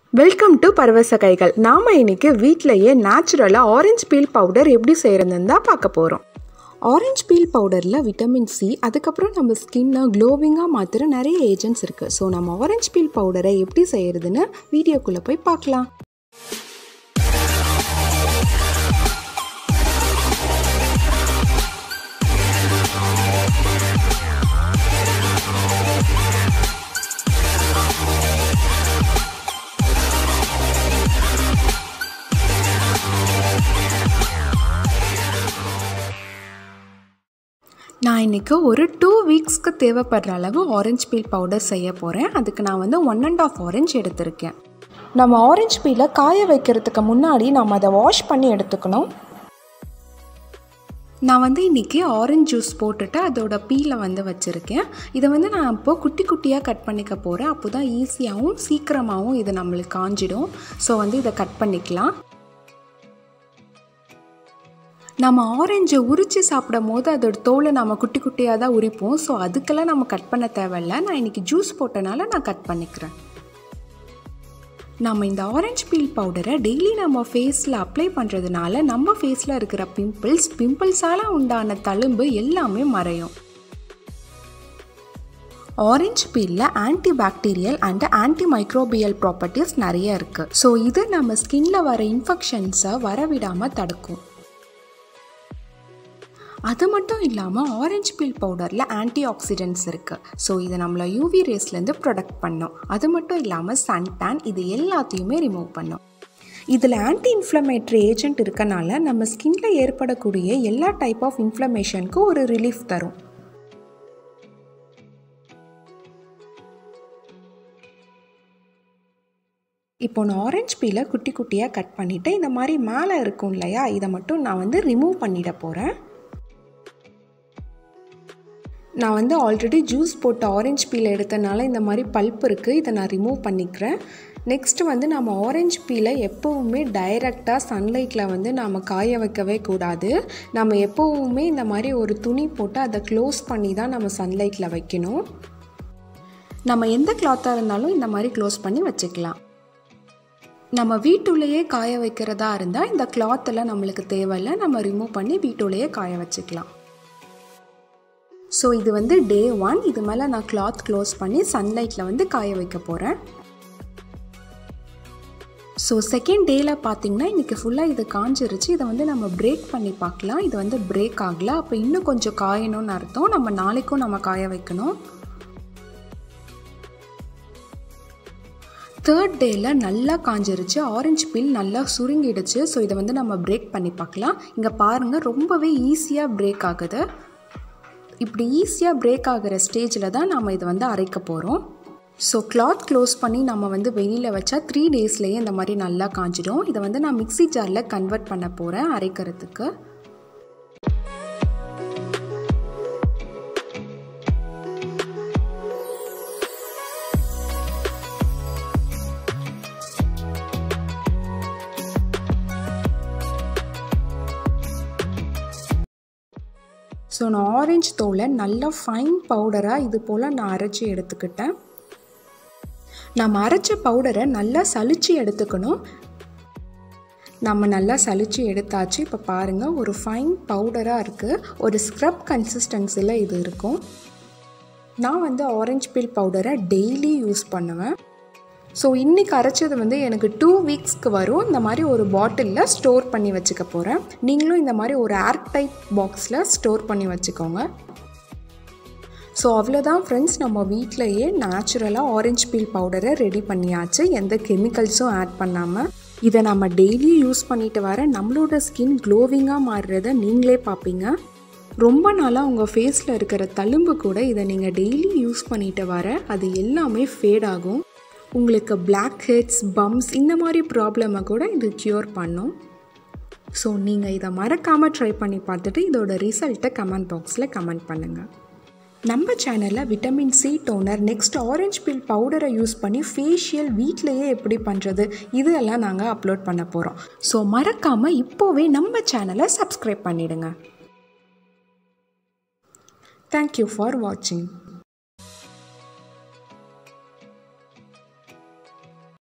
Welcome to பரவச கைகள். நாம் இன்னைக்கு வீட்டிலையே நேச்சுரலாக ஆரஞ்சு பீல் பவுடர் எப்படி செய்கிறதுன்னு தான் பார்க்க போகிறோம். ஆரஞ்சு பீல் பவுடரில் விட்டமின் சி, அதுக்கப்புறம் நம்ம ஸ்கின்னை க்ளோவிங்காக மாற்றுற நிறைய ஏஜென்ட்ஸ் இருக்குது. ஸோ நம்ம ஆரஞ்சு பீல் பவுடரை எப்படி செய்கிறதுன்னு வீடியோக்குள்ளே போய் பார்க்கலாம். நான் இன்றைக்கி ஒரு 2 வீக்ஸ்க்கு தேவைப்படுற அளவு ஆரஞ்சு பீல் பவுடர் செய்ய போகிறேன். அதுக்கு நான் 1.5 ஆரஞ்சு எடுத்திருக்கேன். நம்ம ஆரஞ்சு பீலை காய வைக்கிறதுக்கு முன்னாடி நம்ம அதை வாஷ் பண்ணி எடுத்துக்கணும். நான் இன்றைக்கி ஆரஞ்சு ஜூஸ் போட்டுட்டு அதோட பீலை வச்சுருக்கேன். இதை நான் இப்போது குட்டி குட்டியாக கட் பண்ணிக்க போகிறேன். அப்போ தான் ஈஸியாகவும் சீக்கிரமாகவும் இது நம்மளுக்கு காஞ்சிடும். ஸோ இதை கட் பண்ணிக்கலாம். நம்ம ஆரஞ்சை உரித்து சாப்பிடும் போது அதோட தோலை நம்ம குட்டி குட்டியாக தான் உரிப்போம். ஸோ அதுக்கெல்லாம் நம்ம கட் பண்ண தேவையில்லை. நான் இன்றைக்கி ஜூஸ் போட்டனால நான் கட் பண்ணிக்கிறேன். நம்ம இந்த ஆரஞ்சு பீல் பவுடரை டெய்லி நம்ம ஃபேஸில் அப்ளை பண்ணுறதுனால நம்ம ஃபேஸில் இருக்கிற பிம்பிள்ஸால் உண்டான தழும்பு எல்லாமே மறையும். ஆரஞ்சு பீலில் anti bacterial and anti microbial properties நிறைய இருக்குது. ஸோ இது நம்ம ஸ்கின்ல வர இன்ஃபெக்ஷன்ஸை வரவிடாமல் தடுக்கும். அது மட்டும் இல்லாமல் ஆரஞ்சு பீல் பவுடரில் ஆன்டி ஆக்சிடென்ட்ஸ் இருக்குது. ஸோ இது நம்மளை யூவி ரேஸ்லேருந்து ப்ரொடெக்ட் பண்ணும். அது மட்டும் இல்லாமல் சன்டான் இது எல்லாத்தையுமே ரிமூவ் பண்ணும். இதில் ஆன்டி இன்ஃப்ளமேட்டரி ஏஜென்ட் இருக்கனால நம்ம ஸ்கின்ல ஏற்படக்கூடிய எல்லா டைப் ஆஃப் இன்ஃப்ளமேஷனுக்கும் ஒரு ரிலீஃப் தரும். இப்போ நான் ஆரஞ்சு பீலை குட்டி குட்டியாக கட் பண்ணிவிட்டு இந்த மாதிரி மேலே இருக்கும் இல்லையா, இதை மட்டும் நான் ரிமூவ் பண்ணிட போகிறேன். நான் ஆல்ரெடி ஜூஸ் போட்ட ஆரஞ்சு பீலை எடுத்தனால இந்த மாதிரி பல்ப் இருக்குது. இதை நான் ரிமூவ் பண்ணிக்கிறேன். நெக்ஸ்ட்டு நம்ம ஆரஞ்சு பீலை எப்போவுமே டைரெக்டாக சன்லைட்டில் நாம் காய வைக்கவே கூடாது. நம்ம எப்போவுமே இந்த மாதிரி ஒரு துணி போட்டு அதை க்ளோஸ் பண்ணி தான் நம்ம சன்லைட்டில் வைக்கணும். நம்ம எந்த கிளாத்தாக இருந்தாலும் இந்த மாதிரி க்ளோஸ் பண்ணி வச்சுக்கலாம். நம்ம வீட்டுள்ளேயே காய வைக்கிறதா இருந்தால் இந்த கிளாத்தில் நம்மளுக்கு தேவையில்லை. நம்ம ரிமூவ் பண்ணி வீட்டுள்ளேயே காய வச்சுக்கலாம். ஸோ இது டே 1. இது மேலே நான் கிளாத் க்ளோஸ் பண்ணி சன்லைட்டில் காய வைக்க போகிறேன். ஸோ செகண்ட் டேயில் பார்த்திங்கன்னா இன்றைக்கி ஃபுல்லாக இது காஞ்சிருச்சு. இதை நம்ம பிரேக் பண்ணி பார்க்கலாம். இது பிரேக் ஆகலை. அப்போ இன்னும் கொஞ்சம் காயணும்னு அர்த்தம். நம்ம நாளைக்கும் நம்ம காய வைக்கணும். தேர்ட் டேயில் நல்லா காஞ்சிருச்சு. ஆரஞ்சு பீல் நல்லா சுருங்கிடுச்சு. ஸோ இதை நம்ம பிரேக் பண்ணி பார்க்கலாம். இங்கே பாருங்கள், ரொம்பவே ஈஸியாக பிரேக் ஆகுது. இப்படி ஈஸியாக பிரேக் ஆகிற ஸ்டேஜில் தான் நம்ம இதை அரைக்க போகிறோம். ஸோ கிளாத் க்ளோஸ் பண்ணி நம்ம வெளியில் வச்சா 3 டேஸ்லேயே இந்த மாதிரி நல்லா காஞ்சிடும். இதை நான் மிக்ஸி ஜாரில் கன்வெர்ட் பண்ண போகிறேன் அரைக்கிறதுக்கு. ஸோ நான் ஆரஞ்சு தோலை நல்லா ஃபைன் பவுடராக இது போல் நான் அரைச்சி எடுத்துக்கிட்டேன். நம்ம அரைச்ச பவுடரை நல்லா சலிச்சு எடுத்துக்கணும். நம்ம நல்லா சலிச்சு எடுத்தாச்சு. இப்போ பாருங்கள், ஒரு ஃபைன் பவுடராக இருக்குது. ஒரு ஸ்க்ரப் கன்சிஸ்டன்சியில் இது இருக்கும். நான் ஆரஞ்சு பீல் பவுடரை டெய்லி யூஸ் பண்ணுவேன். ஸோ இன்றைக்கி அரைச்சது எனக்கு 2 வீக்ஸ்க்கு வரும். இந்த மாதிரி ஒரு பாட்டிலில் ஸ்டோர் பண்ணி வச்சுக்க போகிறேன். நீங்களும் இந்த மாதிரி ஒரு ஏர் டைட் பாக்ஸில் ஸ்டோர் பண்ணி வச்சுக்கோங்க. ஸோ அவ்வளோதான் ஃப்ரெண்ட்ஸ், நம்ம வீட்டிலையே நேச்சுரலாக ஆரஞ்சு பீல் பவுடரை ரெடி பண்ணியாச்சு. எந்த கெமிக்கல்ஸும் ஆட் பண்ணாமல். இதை நம்ம டெய்லி யூஸ் பண்ணிட்டு வர நம்மளோட ஸ்கின் க்ளோவிங்காக மாறுறத நீங்களே பார்ப்பீங்க. ரொம்ப நாளாக உங்கள் ஃபேஸில் இருக்கிற தழும்பு கூட இதை நீங்கள் டெய்லி யூஸ் பண்ணிட்டு வர அது எல்லாமே ஃபேட் ஆகும். உங்களுக்கு பிளாக் ஹெட்ஸ், பம்ப்ஸ் இந்த மாதிரி ப்ராப்ளமை கூட இது க்யூர் பண்ணும். ஸோ நீங்கள் இதை மறக்காமல் ட்ரை பண்ணி பார்த்துட்டு இதோட ரிசல்ட்டை கமெண்ட் பாக்ஸில் கமெண்ட் பண்ணுங்கள். நம்ம சேனலில் vitamin C toner, next orange peel பவுடரை யூஸ் பண்ணி ஃபேஷியல் வீட்டிலையே எப்படி பண்ணுறது, இதெல்லாம் நாங்கள் அப்லோட் பண்ண போகிறோம். ஸோ மறக்காமல் இப்போவே நம்ம சேனலை சப்ஸ்கிரைப் பண்ணிவிடுங்க. தேங்க்யூ ஃபார் வாட்சிங்.